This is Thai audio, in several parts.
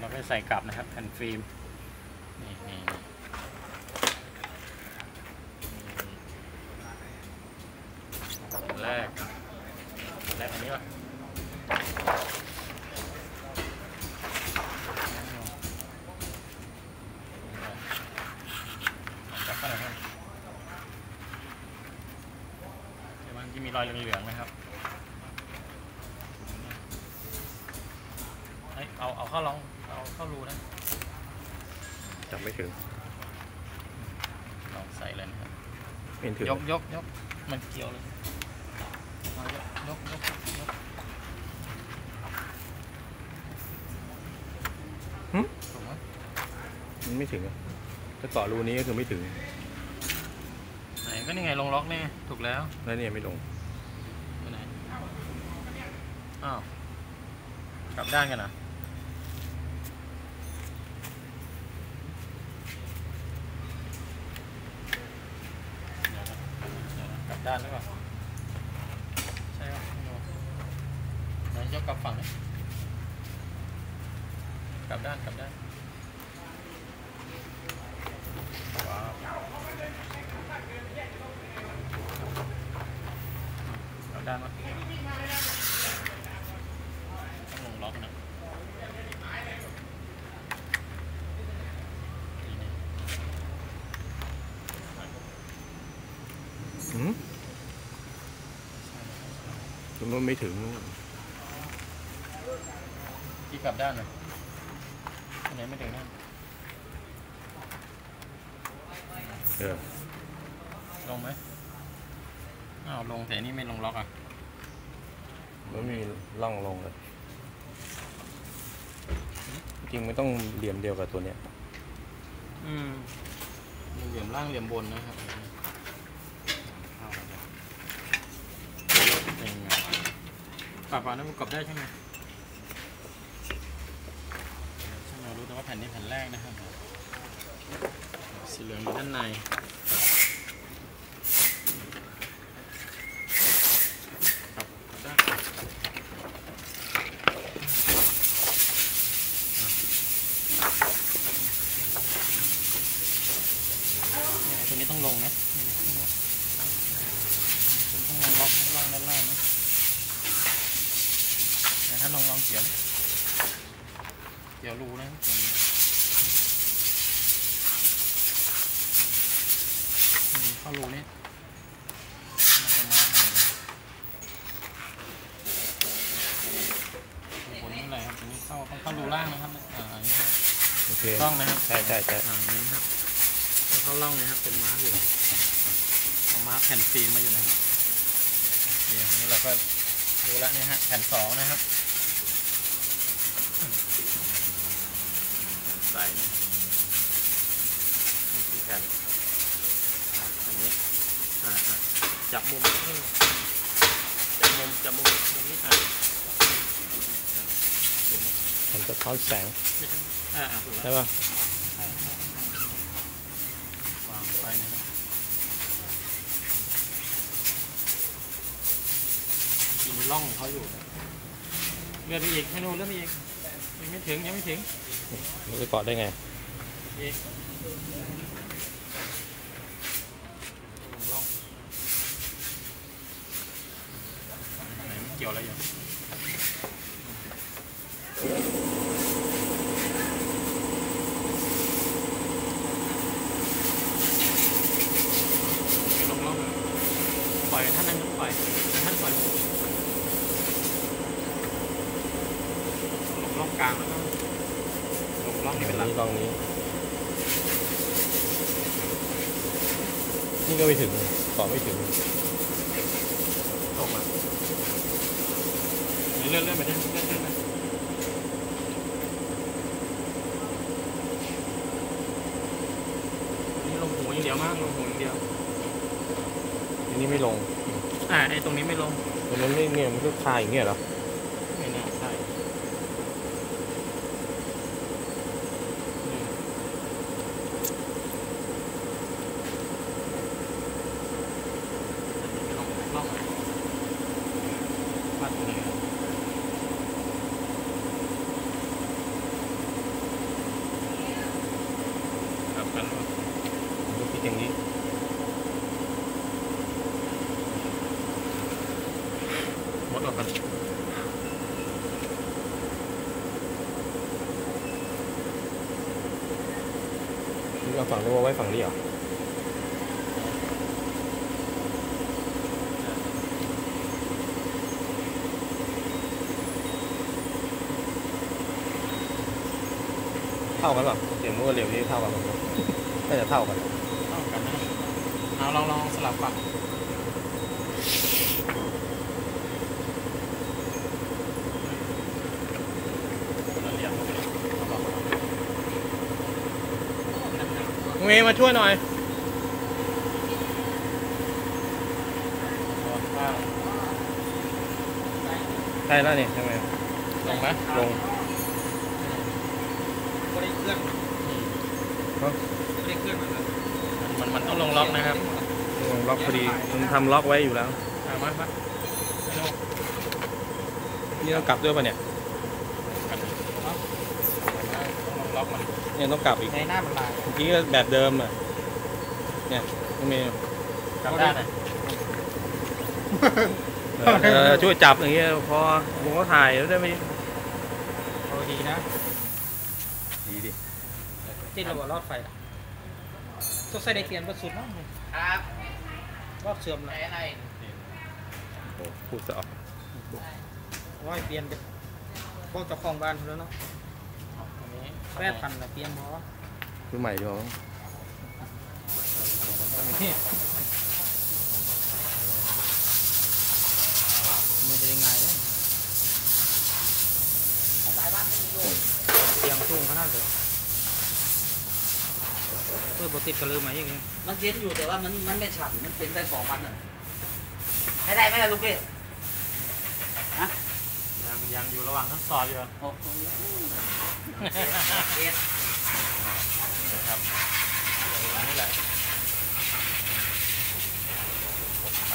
เราก็ใส่กลับนะครับแผ่นฟิล์มนี่แรกอันนี้วะจับเข้าหน่อยครับเดี๋ยวมันจะมีรอยเหลืองๆไหมครับเอาเข้าลองเอาเข้ารูนะจับไม่ถึงลองใส่เลยนะครับไม่ถึงยกมันเกี่ยวเลยยกถูกไหมมันไม่ถึงถ้าต่อรูนี้ก็คือไม่ถึงไหนก็นี่ไงลงล็อกนี่ถูกแล้วแล้วเนี่ยไม่ลงไปไหนอ้าวกลับด้านกันนะกลับด้านหรือเปล่าใช่ครับไหนยกกลับฝั่งนี้กลับด้านว้าวกลับด้านมั้ยต้องลงล็อกนะมันไม่ถึงที่กลับด้านเลยอันไหนไม่ถึงนั่นลงไหมอ้าวลงแต่นี่ไม่ลงล็อกอ่ะไม่มีร่องลงเลยจริงไม่ต้องเหลี่ยมเดียวกับตัวเนี้ยเหลี่ยมล่างเหลี่ยมบนนะครับปรับนั้นมันกลับได้ใช่ไหมช่างเรารู้แต่ว่าแผ่นนี้แผ่นแรกนะครับสีเหลืองอยู่ด้านในตัวนี้ต้องลงนะต้องลงล็อกล่างด้านล่างนะแต่ถ้าลองเกี่ยวรูนะเข้ารูนี่บนนี่อะไรครับตัวนี้เข้ารูล่างนะครับโอเคล่องนะครับใช่นี้ครับเข้าล่องนะครับเป็นมาร์กอยู่เอามาร์กแผ่นฟิล์มมาอยู่นะครับโอเคนี้เราก็ดูแล้วนี่ฮะแผ่น2นะครับใส่นี่คือแผ่นอันนี้จับมุมนี้นี้มันจะท้อนแสงใช่ป่ะวางไปนะครับมีร่องเขาอยู่เลื่อนไปอีกให้ดูเลื่อนไปอีกยังไม่ถึงมันจะเกาะได้ไงอีกร่องไหนเกี่ยวอะไรอยู่ลงร่องปล่อยท่านนั้นปล่อยร่องกลางแล้วก็ลงร่องนี้เป็นหลักร่องนี้นี่ก็ไม่ถึงต่อไม่ถึงตกอ่ะเลื่อนไปได้เลื่อนนะนี่ลงหูอย่างเดียวมากลงหูอย่างเดียวอันนี้ไม่ลงไอ้ตรงนี้ไม่ลงตรงนั้นเนี่ยมันก็คาอย่างเงี้ยเหรอไม่น่าใช่อย่างนี้หมดออกกันนี่เอาฝั่งนู้นไว้ฝั่งนี้เหรอเท่ากันหรอเหลี่ยมนู้นกับเหลี่ยมนี้เท่ากันหรอน่าจะเท่ากันนะเอาลองสลับฝั่งเมย์มาช่วยหน่อยใช่แล้วนี่ใช่ไหมลงไหมลงก็ได้เคลื่อนไม่ได้เคลื่อนมันต้องลงล็อกนะครับลงล็อกพอดีมันทำล็อกไว้อยู่แล้วมานี่ต้องกลับด้วยป่ะเนี่ยต้องล็อกมันเนี่ยต้องกลับอีกในหน้ามันลายเมื่อกี้ก็แบบเดิมอ่ะเนี่ยต้องมีกลับได้เลยช่วยจับอย่างเงี้ยพอผมก็ถ่ายแล้วได้ไหมดีนะดีดิที่เราบอกรอดไฟต้องใส่ได้เทียนประสุดมั้งครับรอบเสื่อมอะไรโอ้พูดซะออกว่าเปลี่ยนเป็นพวกเจ้าของบ้านแล้วเนาะ8,000นะเปลี่ยนหมอคือใหม่ดีกว่ามันจะยังไงเนี่ยเสียงสูงขนาดเลยเพื่อบติดกันเลยไหมอย่างเงี้ยมันเย็นอยู่แต่ว่ามันไม่ฉ่ำมันเป็นได้2 วันอ่ะให้ได้ไหมล่ะลูกพี่ฮะยังอยู่ระหว่างทดสอบอยู่โอ้โหครับอย่างนี้แหละขา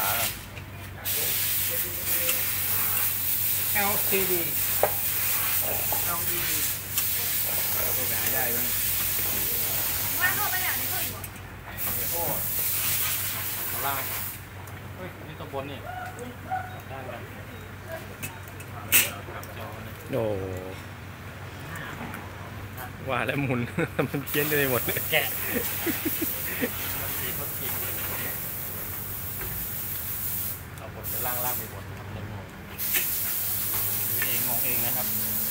LCD ตัวไปหาได้บ้างว่าเข้าไปอย่างนี้ก็อีกหมดโอ้ข้างล่างเฮ้ยนี่ตัวบนนี่ได้กันโอ้ว่าแล้วหมุนมันเพี้ยนไปหมดเลยแกะเอาบนไปล่างไปบนครับเลยงงเองนะครับ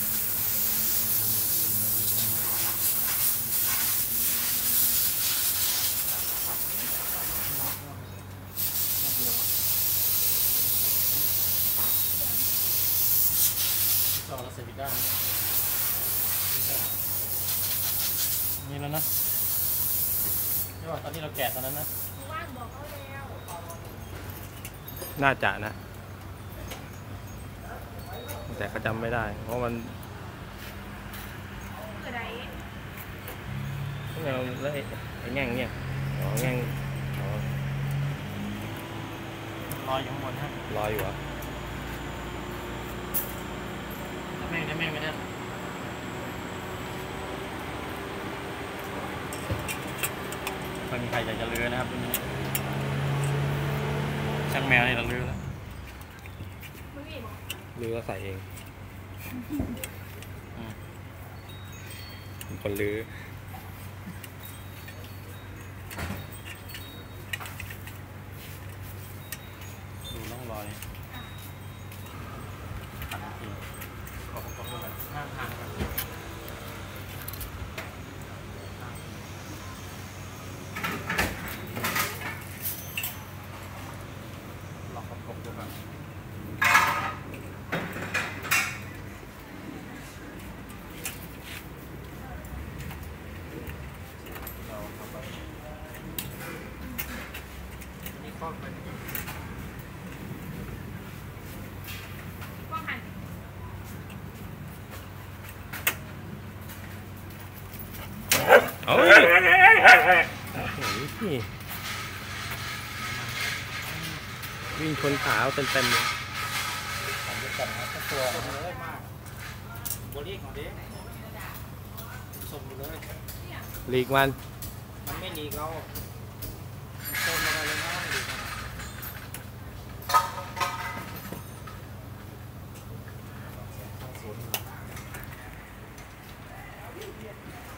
ต่อแล้วเสร็จได้นี่แล้วนะไม่ว่าตอนนี้เราแกะตอนนั้นนะว่างบอกเขาแล้วน่าจะนะแต่เขาจำไม่ได้เพราะมันแล้วไอ้แง่งเนี่ยแง่งรออยู่ข้างบนฮะรออยู่เหรอแม่งไม่ได้ไม่มีใครอยากจะเลือนะครับทีนี้ช่างแมวนี่เราเลือแล้วเลือใส่เองคนเลือดูร่องรอยขันทีขอบคุณแบบห้างกันลองประกบดูกันเราเข้าไปนี่ข้อไปโอ้ยวิ่งชนขาเต็มเลยผมจะจับนะตัวเลยมากบริของเด็กส่งเลยลีกมันไม่ลีกเราคนมาเลยนะดูกันศูนย์